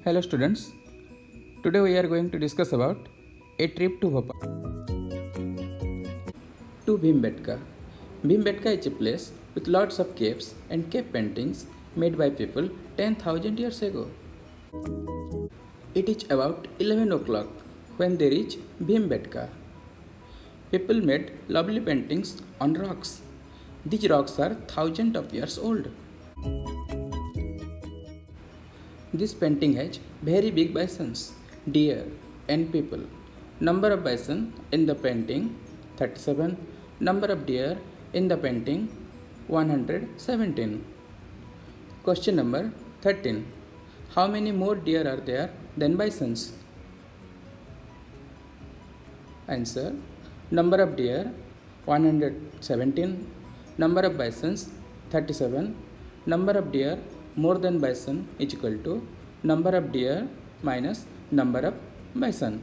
Hello students, today we are going to discuss about a trip to Bhopal. To Bhimbetka. Bhimbetka is a place with lots of caves and cave paintings made by people 10,000 years ago. It is about 11 o'clock when they reach Bhimbetka. People made lovely paintings on rocks. These rocks are thousands of years old. This painting has very big bisons, deer and people. Number of bison in the painting 37. Number of deer in the painting 117. Question number 13. How many more deer are there than bisons? Answer. Number of deer 117. Number of bisons 37. Number of deer more than bison is equal to number of deer minus number of bison.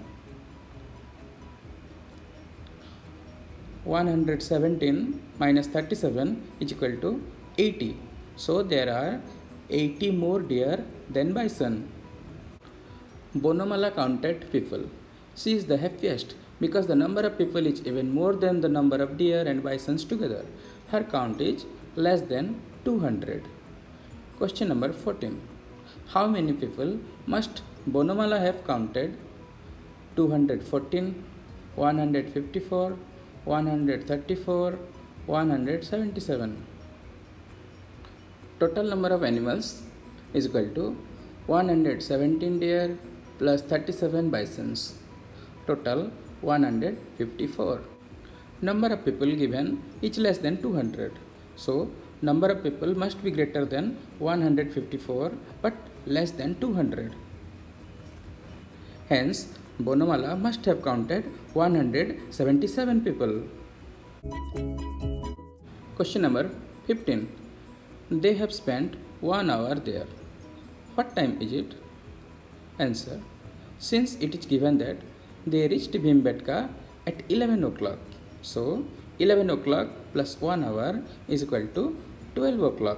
117 minus 37 is equal to 80. So there are 80 more deer than bison. Bonamala counted people. She is the happiest because the number of people is even more than the number of deer and bisons together. Her count is less than 200. Question number 14. How many people must Bonamala have counted? 214, 154, 134, 177. Total number of animals is equal to 117 deer plus 37 bisons. Total 154. Number of people given is less than 200. So number of people must be greater than 154 but less than 200. Hence, Bonamala must have counted 177 people. Question number 15. They have spent 1 hour there. What time is it? Answer. Since it is given that they reached Bhimbetka at 11 o'clock. So, 11 o'clock plus 1 hour is equal to 12 o'clock.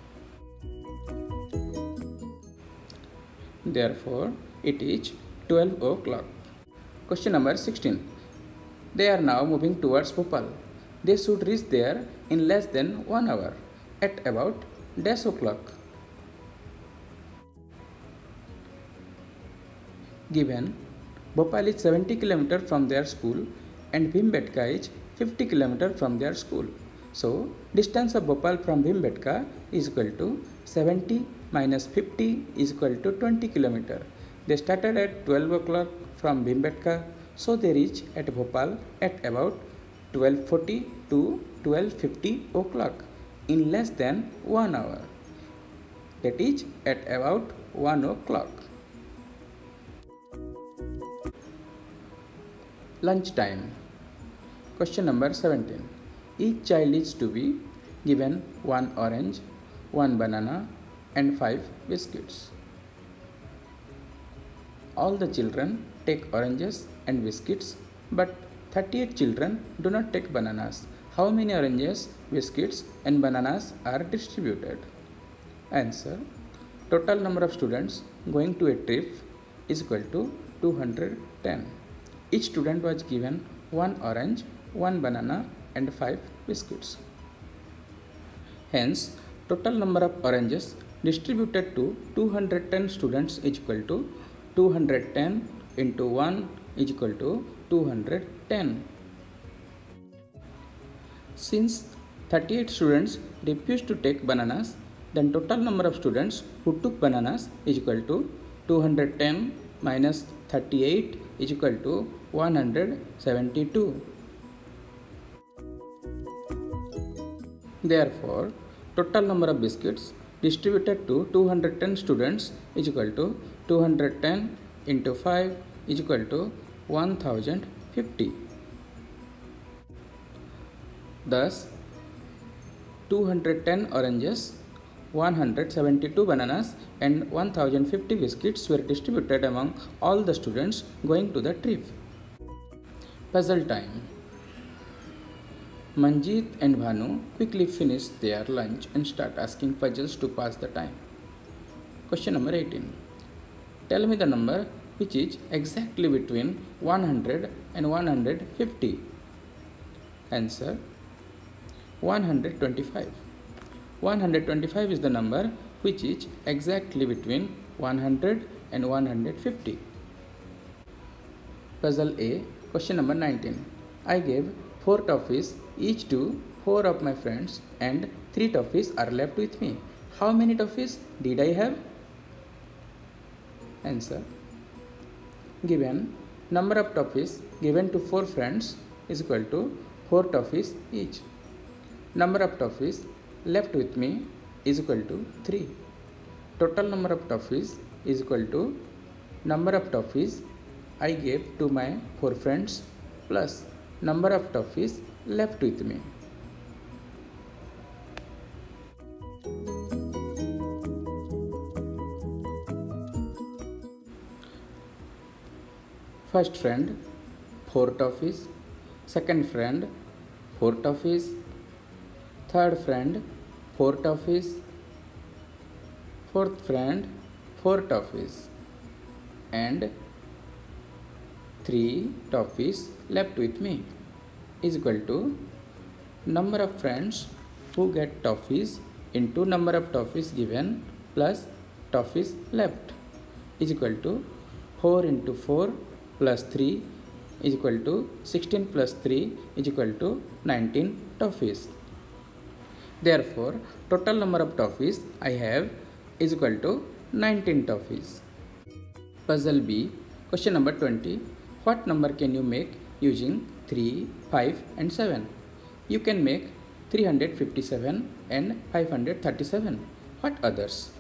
Therefore, it is 12 o'clock. Question number 16. They are now moving towards Bhopal. They should reach there in less than 1 hour at about dash o'clock. Given Bhopal is 70 km from their school and Bhimbetka is 50 km from their school. So, distance of Bhopal from Bhimbetka is equal to 70 minus 50 is equal to 20 km. They started at 12 o'clock from Bhimbetka, so they reach at Bhopal at about 12:40 to 12:50 o'clock in less than 1 hour. That is at about 1 o'clock. Lunch time. Question number 17. Each child is to be given 1 orange, 1 banana and 5 biscuits. All the children take oranges and biscuits, but 38 children do not take bananas. How many oranges, biscuits and bananas are distributed? Answer. Total number of students going to a trip is equal to 210. Each student was given 1 orange, 1 banana and 5 biscuits. Hence, total number of oranges distributed to 210 students is equal to 210 into 1 is equal to 210. Since 38 students refused to take bananas, then total number of students who took bananas is equal to 210 minus 38 is equal to 172. Therefore, total number of biscuits distributed to 210 students is equal to 210 into 5 is equal to 1050. Thus, 210 oranges, 172 bananas and 1050 biscuits were distributed among all the students going to the trip. Puzzle time. Manjeet and Bhanu quickly finish their lunch and start asking puzzles to pass the time. Question number 18. Tell me the number which is exactly between 100 and 150. Answer 125. 125 is the number which is exactly between 100 and 150. Puzzle A, question number 19. I gave 4 toffees each to 4 of my friends and 3 toffees are left with me. How many toffees did I have? Answer. Given number of toffees given to 4 friends is equal to 4 toffees each. Number of toffees left with me is equal to 3. Total number of toffees is equal to number of toffees I gave to my 4 friends plus number of toffees left with me. First friend 4 toffees, second friend 4 toffees, third friend 4 toffees, fourth friend 4 toffees, and 3 toffees left with me is equal to number of friends who get toffees into number of toffees given plus toffees left is equal to 4 into 4 plus 3 is equal to 16 plus 3 is equal to 19 toffees. Therefore, total number of toffees I have is equal to 19 toffees. Puzzle B, question number 20. What number can you make using 3, 5 and 7? You can make 357 and 537. What others?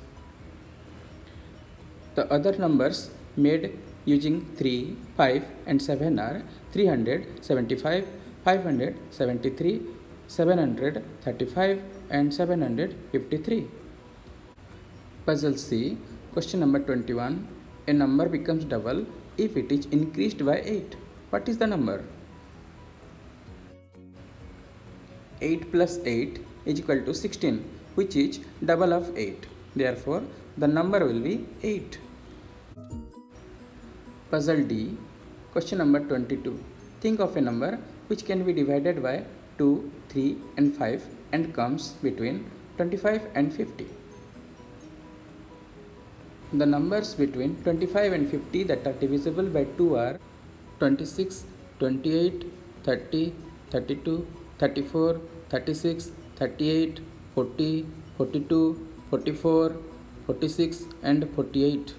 The other numbers made using 3, 5 and 7 are 375, 573, 735 and 753. Puzzle C, question number 21. A number becomes double if it is increased by 8. What is the number? 8 plus 8 is equal to 16, which is double of 8. Therefore, the number will be 8. Puzzle D, question number 22. Think of a number which can be divided by 2, 3 and 5 and comes between 25 and 50. The numbers between 25 and 50 that are divisible by 2 are 26, 28, 30, 32, 34, 36, 38, 40, 42, 44, 46 and 48.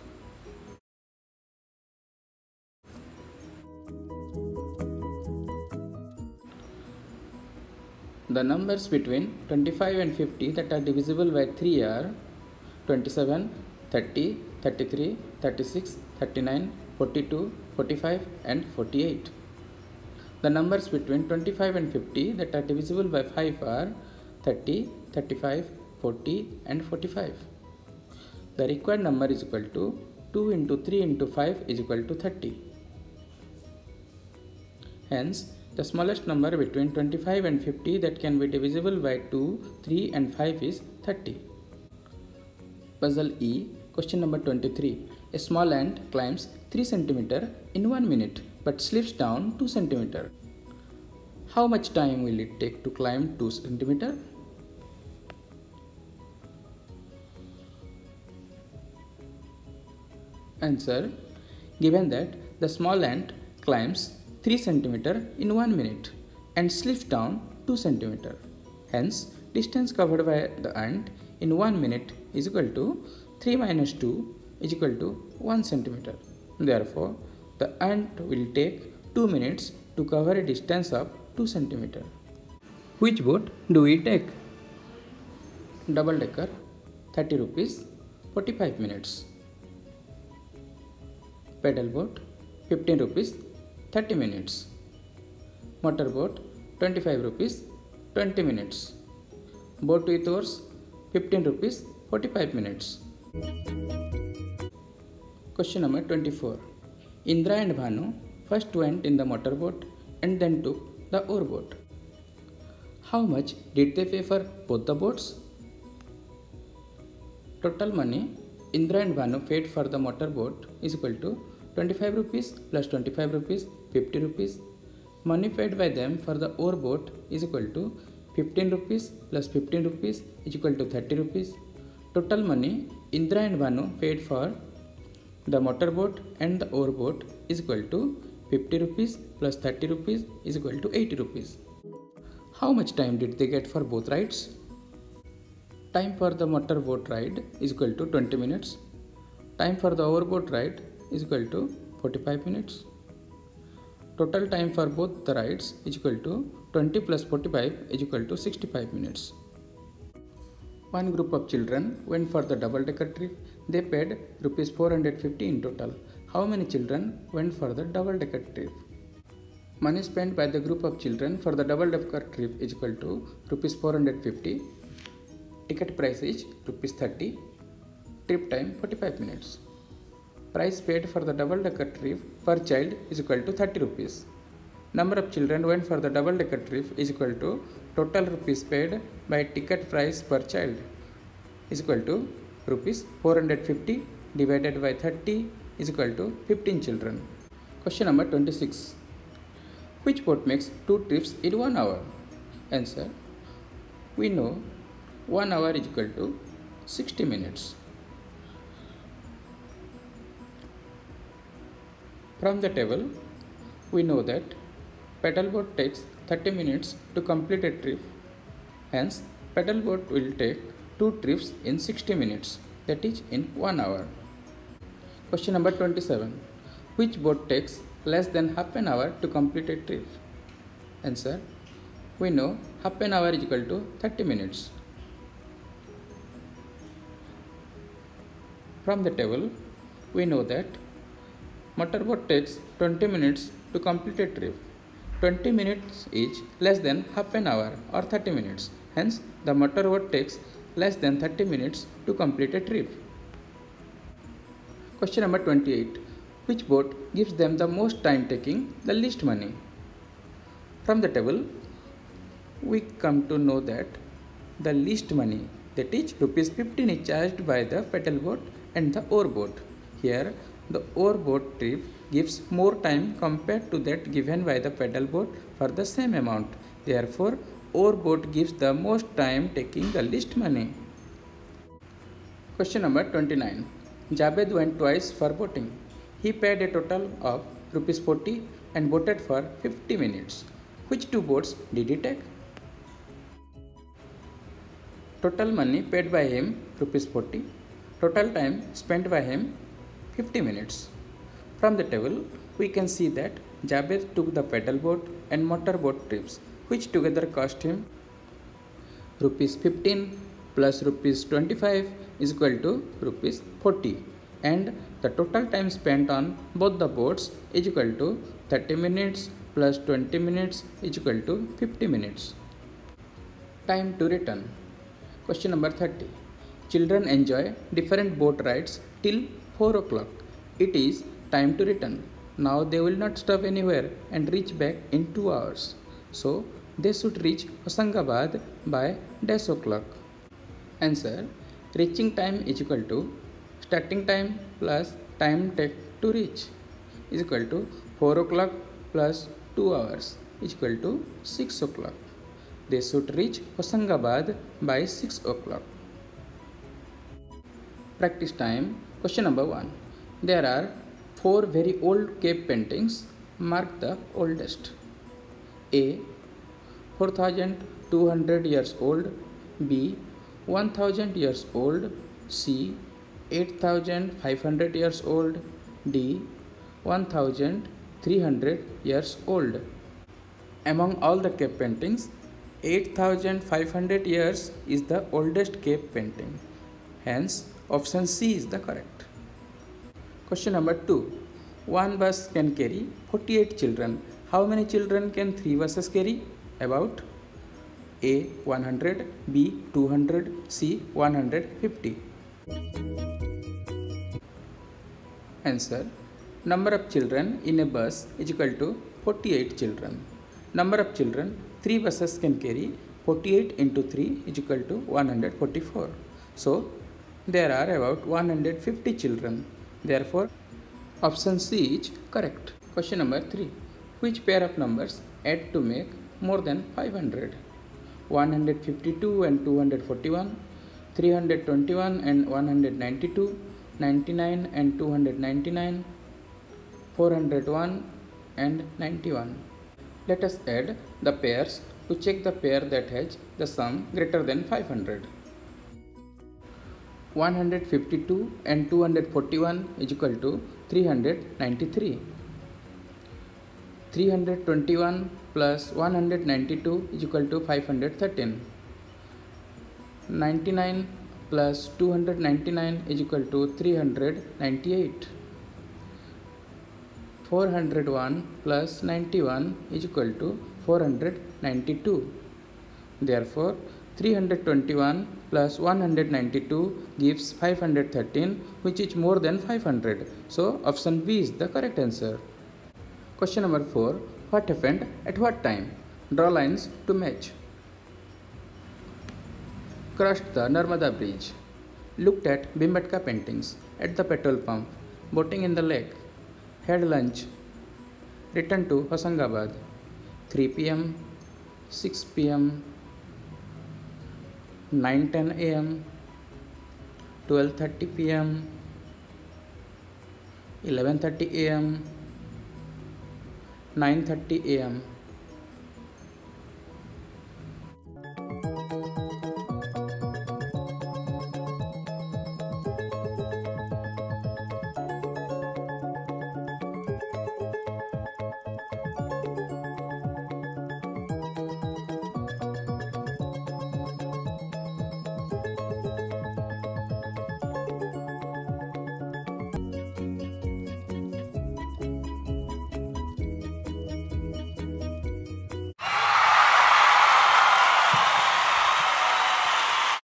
The numbers between 25 and 50 that are divisible by 3 are 27, 30, 33, 36, 39, 42, 45 and 48. The numbers between 25 and 50 that are divisible by 5 are 30, 35, 40 and 45. The required number is equal to 2 into 3 into 5 is equal to 30. Hence, the smallest number between 25 and 50 that can be divisible by 2, 3 and 5 is 30. Puzzle E, question number 23. A small ant climbs 3 cm in 1 minute but slips down 2 cm. How much time will it take to climb 2 cm? Answer. Given that the small ant climbs 3 cm in 1 minute and slips down 2 cm. Hence, distance covered by the ant in 1 minute is equal to 3 minus 2 is equal to 1 cm. Therefore, the ant will take 2 minutes to cover a distance of 2 cm. Which boat do we take? Double decker, 30 rupees, 45 minutes. Pedal boat, 15 rupees, 30 minutes. Motor boat, 25 rupees, 20 minutes. Boat with oars, 15 rupees, 45 minutes. Question number 24. Indra and Bhanu first went in the motor boat and then took the oar boat. How much did they pay for both the boats? Total money Indra and Bhanu paid for the motorboat is equal to 25 rupees plus 25 rupees 50 rupees. Money paid by them for the oar boat is equal to 15 rupees plus 15 rupees is equal to 30 rupees. Total money Indra and Bhanu paid for the motorboat and the oar boat is equal to 50 rupees plus 30 rupees is equal to 80 rupees. How much time did they get for both rides? Time for the motorboat ride is equal to 20 minutes. Time for the oar-boat ride is equal to 45 minutes. Total time for both the rides is equal to 20 plus 45 is equal to 65 minutes. One group of children went for the double-decker trip. They paid rupees 450 in total. How many children went for the double-decker trip? Money spent by the group of children for the double-decker trip is equal to rupees 450. Ticket price is rupees 30. Trip time 45 minutes. Price paid for the double-decker trip per child is equal to 30 rupees. Number of children went for the double-decker trip is equal to total rupees paid by ticket price per child is equal to rupees 450 divided by 30 is equal to 15 children. Question number 26. Which boat makes 2 trips in 1 hour? Answer. We know 1 hour is equal to 60 minutes. From the table, we know that paddle boat takes 30 minutes to complete a trip. Hence, paddle boat will take 2 trips in 60 minutes, that is in 1 hour. Question number 27. Which boat takes less than half an hour to complete a trip? Answer. We know half an hour is equal to 30 minutes. From the table, we know that motorboat takes 20 minutes to complete a trip. 20 minutes is less than half an hour or 30 minutes. Hence, the motorboat takes less than 30 minutes to complete a trip. Question number 28. Which boat gives them the most time taking the least money? From the table, we come to know that the least money, that is rupees 15, is charged by the paddle boat and the oar boat. Here, the oar boat trip gives more time compared to that given by the paddle boat for the same amount. Therefore, oar boat gives the most time taking the least money. Question number 29. Javed went twice for boating. He paid a total of rupees 40 and boated for 50 minutes. Which 2 boats did he take? Total money paid by him rupees 40. Total time spent by him 50 minutes. From the table, we can see that Javed took the paddle boat and motor boat trips, which together cost him rupees 15 plus rupees 25 is equal to rupees 40, and the total time spent on both the boats is equal to 30 minutes plus 20 minutes is equal to 50 minutes. Time to return. Question number 30. Children enjoy different boat rides till 4 o'clock. It is time to return. Now they will not stop anywhere and reach back in 2 hours. So they should reach Hosangabad by dash o'clock. Answer. Reaching time is equal to starting time plus time take to reach is equal to 4 o'clock plus 2 hours is equal to 6 o'clock. They should reach Hosangabad by 6 o'clock. Practice time. Question number 1. There are 4 very old cave paintings. Mark the oldest. A. 4,200 years old. B. 1,000 years old. C. 8,500 years old. D. 1,300 years old. Among all the cave paintings, 8,500 years is the oldest cave painting. Hence, option C is the correct. Question number 2. One bus can carry 48 children. How many children can 3 buses carry? About A. 100, B. 200, C. 150. Answer. Number of children in a bus is equal to 48 children. Number of children 3 buses can carry. 48 into 3 is equal to 144. So, There are about 150 children. Therefore, option C is correct. Question number 3. Which pair of numbers add to make more than 500? 152 and 241, 321 and 192, 99 and 299, 401 and 91. Let us add the pairs to check the pair that has the sum greater than 500. 152 and 241 is equal to 393. 321 plus 192 is equal to 513. 99 plus 299 is equal to 398. 401 plus 91 is equal to 492. Therefore, 321 plus 192 gives 513, which is more than 500. So, option B is the correct answer. Question number 4. What happened at what time? Draw lines to match. Crossed the Narmada Bridge. Looked at Bhimbetka paintings at the petrol pump. Boating in the lake. Had lunch. Returned to Hosangabad. 3 p.m., 6 p.m., 9:10 a.m., 12:30 p.m., 11:30 a.m., 9:30 a.m.